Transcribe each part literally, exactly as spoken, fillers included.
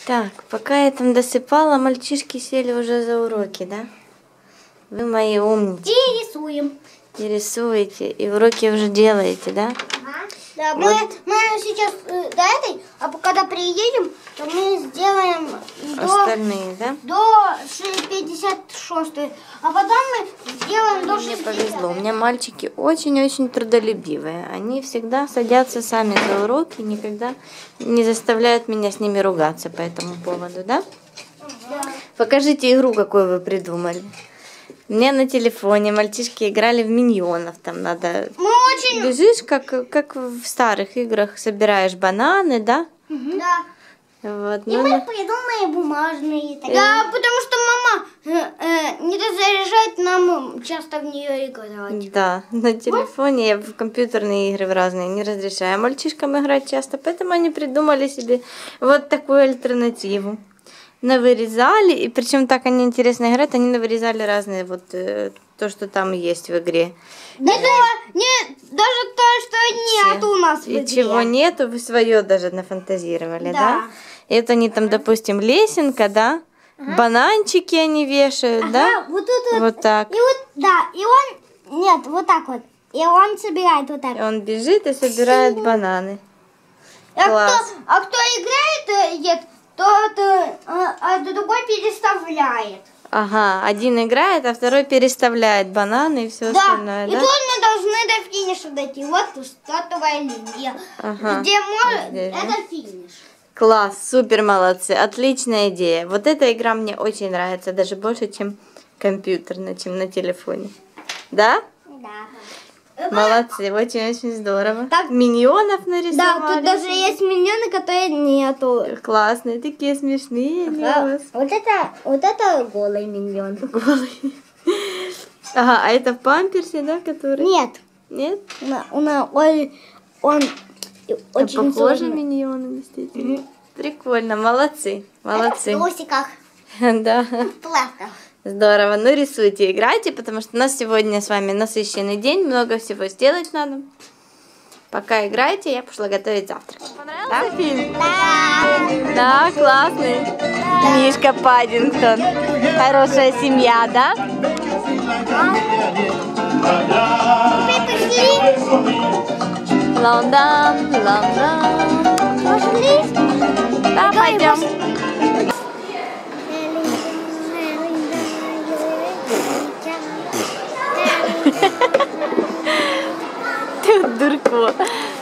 Так, пока я там досыпала, мальчишки сели уже за уроки, да? Вы мои умники. И рисуем. И рисуете, и уроки уже делаете, да? Ага. Да, мы, вот. мы сейчас э, до этой, а когда приедем, то мы сделаем остальные, до, да? До пятьдесят шестой, а потом мы сделаем до Мне шестидесятой. повезло, у меня мальчики очень-очень трудолюбивые. Они всегда садятся сами за уроки, никогда не заставляют меня с ними ругаться по этому поводу, да? Да. Покажите игру, какую вы придумали. У меня на телефоне мальчишки играли в миньонов. Там надо... Мы очень... Бежишь, как, как в старых играх, собираешь бананы, да? Угу. Да. Вот, И ну, мы на... придумаем бумажные. Так. Да, потому что мама э, э, не разрешает нам часто в нее играть. Да, на телефоне я в компьютерные игры в разные не разрешаю. А мальчишкам играть часто, поэтому они придумали себе вот такую альтернативу. Навырезали, и причем так они интересно играют, они навырезали разные вот э, то, что там есть в игре. Да, да, нет, даже то, что нет у нас в игре. И чего нету, вы свое даже нафантазировали, да? Да. И это они там, допустим, лесенка, да? Ага. Бананчики они вешают, ага, да? Вот тут вот. Вот так. И вот, да, и он, нет, вот так вот. И он собирает вот так. И он бежит и собирает бананы. А Класс. кто, а кто играет, нет, тот а, а другой переставляет. Ага, один играет, а второй переставляет бананы и все Да, остальное, и да? тут мы должны до финиша дойти. Вот стартовая линия. Ага. Где может, Здесь, это да? финиш. Класс, супер молодцы, отличная идея. Вот эта игра мне очень нравится, даже больше, чем компьютерная, чем на телефоне. Да? Да. Молодцы, очень-очень здорово. Так, миньонов нарисовали. Да, тут даже есть миньоны, которые нету. Классные, такие смешные. Ага. Вот это, вот это голый миньон. Голый. Ага, а это в памперсе, да, который? Нет. Нет? Он, он, он, он очень похоже сложный. миньоны, действительно. Mm-hmm. Прикольно, молодцы, молодцы. Это в трусиках. Да. В плавках. Здорово. Ну, рисуйте, играйте, потому что у нас сегодня с вами насыщенный день, много всего сделать надо. Пока играйте, я пошла готовить завтрак. Понравился да? фильм? Да. Да, классный. Да. Мишка Паддингтон. Хорошая семья, да? Теперь пошли. Лондон, Лондон. Пошли? Да, пойдем. Ты дурко.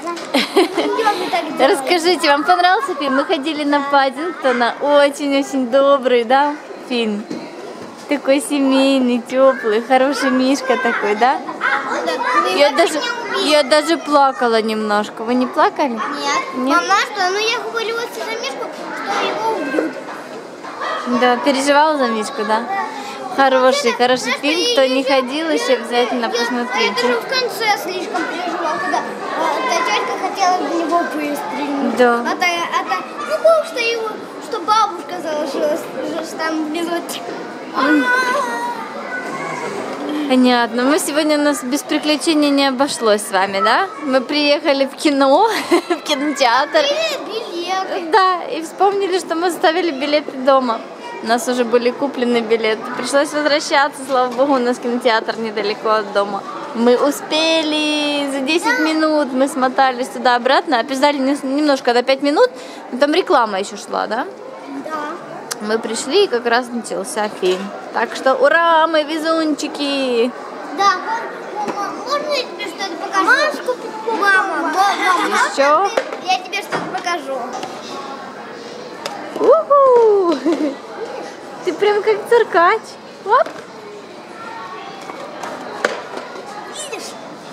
Расскажите, вам понравился фильм? Мы ходили на Паддингтона. Очень-очень добрый, да, фильм? Такой семейный, теплый, хороший Мишка такой, да? Я даже, я даже плакала немножко. Вы не плакали? Нет. Нет? Мама, что? Ну я говорила за Мишку, что его убьют. Да, переживала за Мишку, да? Хороший, хороший фильм. Кто не ходил еще, обязательно посмотрите. Я даже в конце слишком переживала, когда та тетка хотела в него выстрелить. Да. А та, а та, ну как что его, что бабушка заложилась, что там внизу. Понятно. Мы сегодня у нас без приключений не обошлось с вами, да? Мы приехали в кино, в кинотеатр. Билеты. Да, и вспомнили, что мы оставили билеты дома. У нас уже были куплены билеты. Пришлось возвращаться, слава богу, у нас кинотеатр недалеко от дома. Мы успели за десять минут, мы смотались туда-обратно, опоздали немножко до пять минут, но там реклама еще шла, да? Да. Мы пришли, и как раз начался фильм. Так что ура, мы везунчики! Да, мама, можно я тебе что-то покажу? Машку, мама, мама, Еще? я тебе что-то покажу. У-ху! Ты прям как циркач. Оп. Видишь?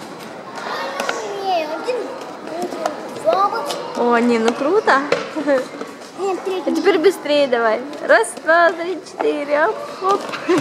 Не, один, два. О, не, ну круто. Нет, третий. А теперь быстрее давай. Раз, два, три, четыре. Оп, оп.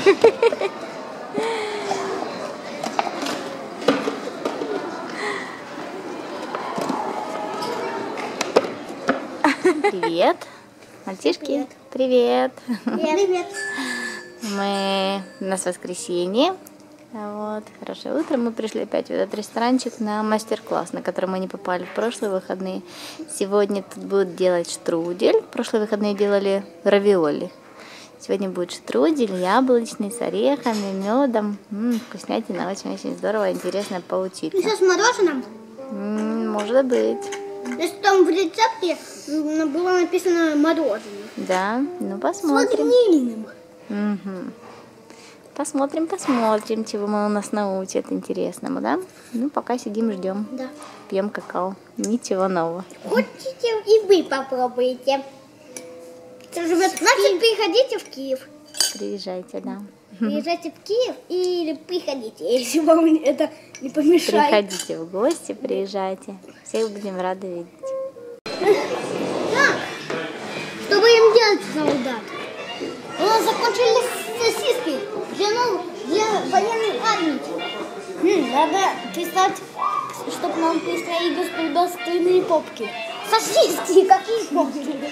Привет. Мальчишки, привет. Привет. Мы у нас воскресенье. Вот, хорошее утро. Мы пришли опять в этот ресторанчик на мастер-класс, на который мы не попали в прошлые выходные. Сегодня тут будут делать штрудель. В прошлые выходные делали равиоли. Сегодня будет штрудель яблочный с орехами, медом. М-м, вкуснятина, очень-очень здорово, интересно поучиться. Еще с мороженым? М-м, может быть. То есть там в рецепте было написано мороженое. Да, ну С посмотрим. ванильным. Угу. Посмотрим, посмотрим, чего мы у нас научат интересному, да? Ну, пока сидим, ждем. Да. Пьем какао. Ничего нового. Хотите и вы попробуйте. Значит, приходите в Киев. Приезжайте, да. Приезжайте в Киев или приходите, если вам это не помешает. Приходите в гости, приезжайте. Всех будем рады видеть. Так, что будем делать, солдат? У нас закончились сосиски для, нов... для военной армии. Хм, надо писать, чтобы нам пристроили государственные попки. Сосиски, какие попки?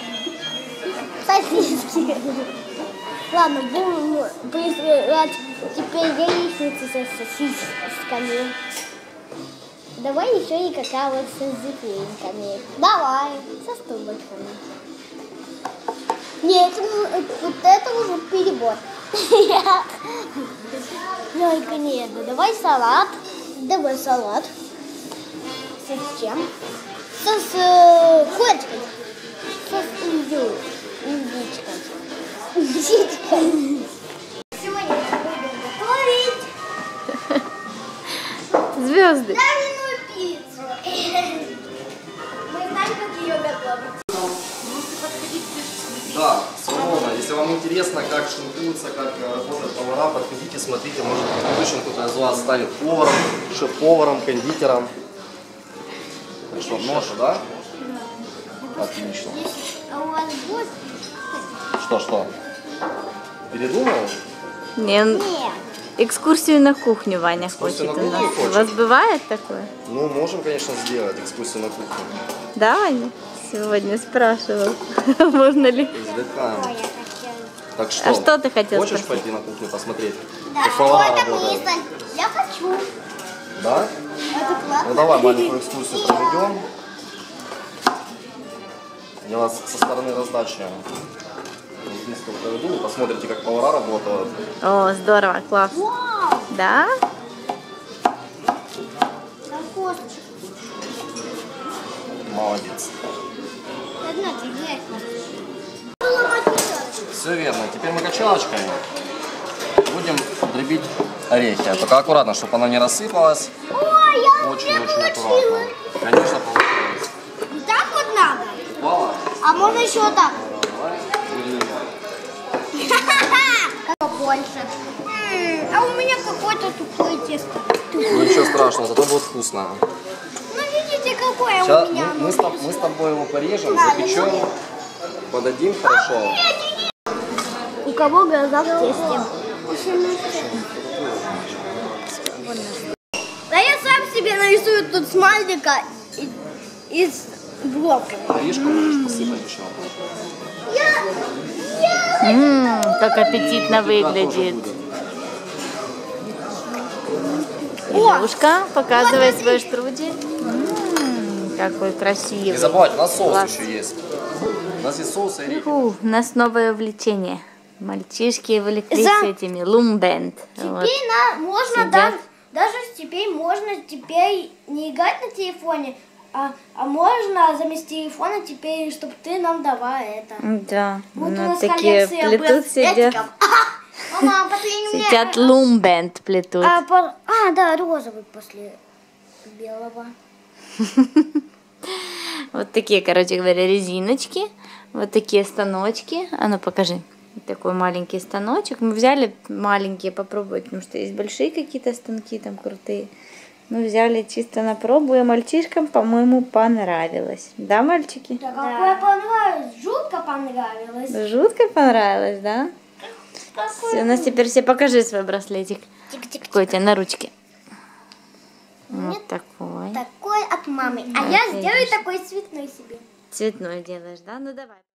Сосиски. Ладно, будем пристроить теперь яичницы со сосисками. Давай еще и какао с зефиринками. Давай, со столбиками. Нет, вот это уже перебор. Только не это. Давай салат. Давай салат. С чем? С, с э, курочкой. С индю. Индичкой. Индичкой. Сегодня будем готовить Звезды. жареную пиццу. Мы знаем, как ее готовить. Да, свободно. Если вам интересно, как шинкуются, как работают повара, подходите, смотрите. Может, в будущем кто-то из вас станет поваром, шеф-поваром, кондитером. Так что, нож, да? Отлично. А у вас гость? Что, что? Передумал? Не, Нет. экскурсию на кухню Ваня Экскурсию хочет на у нас. кухню У вас бывает такое? Ну, можем, конечно, сделать экскурсию на кухню. Да, Ваня? Сегодня спрашивал, можно ли. Извлекаем. Ой, я хотела. Так что? А что ты хотел Хочешь спросить? пойти на кухню посмотреть? Да, Как что повара это работают? мысль? Я хочу. Да? Это классно. Ну давай маленькую экскурсию проведем. Я вас со стороны раздачи близко проведу. Вы посмотрите, как повара работают. О, здорово, класс. Вау! Да? Там косточка. Молодец. Одна тебе косточка. Все верно. Теперь мы качалочкой будем дробить орехи. Только аккуратно, чтобы она не рассыпалась. Ой, я Очень-очень аккуратно. Конечно, получилось. вот так вот надо. Упала? А можно еще вот так. Давай. Как больше. М, А у меня какое-то тупое тесто. Ну ничего страшного, зато будет вкусно. Ну видите, какое Сейчас у меня. мы, мы, с, тоб- мы с тобой его порежем, запечем, подадим хорошо. У кого глаза в тесте? Да я сам себе нарисую тут смайлика и- из блоков. Орешка можешь посыпать еще. Ммм, как аппетитно Тоже выглядит. будет. Илюшка, показывай свой штрудель. М-м, какой красивый. Не забывайте, у нас соус Класс. еще есть. У нас есть соус и орехи. Фу, у нас новое увлечение. Мальчишки увлеклись За- этими лумбенд. Теперь Вот. на- можно Сидят. даже, даже теперь можно теперь не играть на телефоне, а, а можно заместо телефона теперь, чтобы ты нам давала это. Да, Вот у ну нас такие коллекция плетут, сидят. браслетиков. Мама, а после меня- Сидят лумбенд плетут. А, по- а, да, розовый после белого. Вот такие, короче говоря, резиночки. Вот такие станочки. А ну покажи. Вот такой маленький станочек. Мы взяли маленькие попробовать, потому что есть большие какие-то станки там крутые. Мы взяли чисто на пробу, и мальчишкам, по-моему, понравилось. Да, мальчики? Да, какое понравилось, жутко понравилось. Жутко понравилось, да? Всё, у нас теперь все покажи свой браслетик. Тик-тик-тик. Какой у тебя на ручке? Вот такой. Такой от мамы. А Вот я видишь. сделаю такой цветной себе. Цветной делаешь, да? Ну давай.